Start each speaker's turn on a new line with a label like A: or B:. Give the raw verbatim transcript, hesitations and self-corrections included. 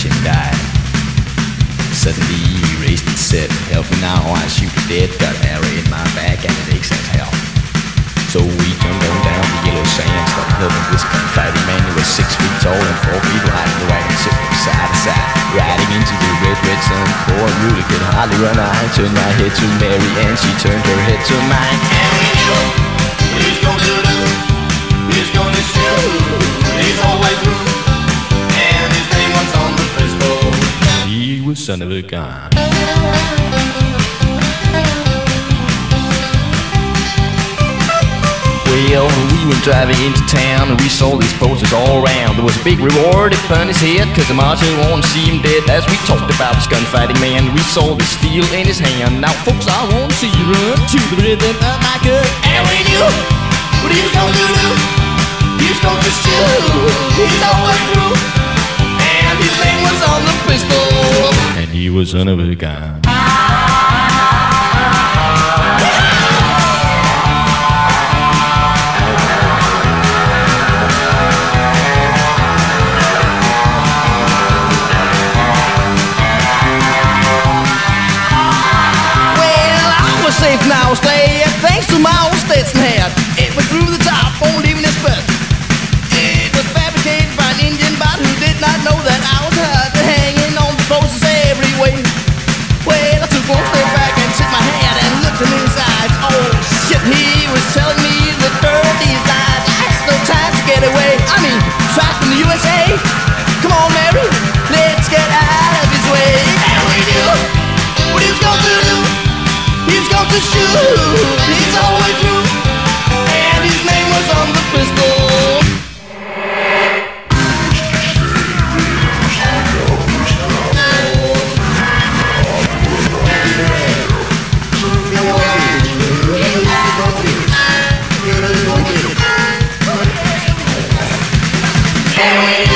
A: watch him die. Suddenly he raised and said, "Help me now, I shoot you dead. Got an arrow in my back and it aches as hell." So we jumped on down the yellow sand, started helping this gunfighting man who was six feet tall and four feet wide in the wagon, sit from side to side, riding into the red, red sun. Poor mule could hardly run. I turned my head to Mary and she turned her head to mine.
B: And we knew what he's gonna do. He's gonna shoot. He's all the way through. And his name was on the pistol.
A: He was son of a gun. Well, we were driving into town and we saw these posters all around. There was a big reward upon his head, cause the marshal wanted to see him dead. As we talked about this gunfighting man, we saw the steel in his hand. Now folks, I want to see you run to the rhythm of my gun.
B: And we knew what he was gonna do. He was gonna shoot. He's all the way through. And his name was on the pistol.
A: And he was son of a gun.
C: Safe now, stay, and thanks to my old Stetson hat. It went through the top, won't leave this bust. It was fabricated by an Indian bot who did not know that I was hurt, hanging on the posters every way. Well, I took one step back and took my hand and looked him inside. Oh shit, he was telling me the dirty lies. I had no time to get away. I mean, trapped in the U S A. Come on, Mary, let's get out of his way.
B: And we knew what he was gonna do. He's going to shoot, he's all the way through, and his name was on the pistol. And we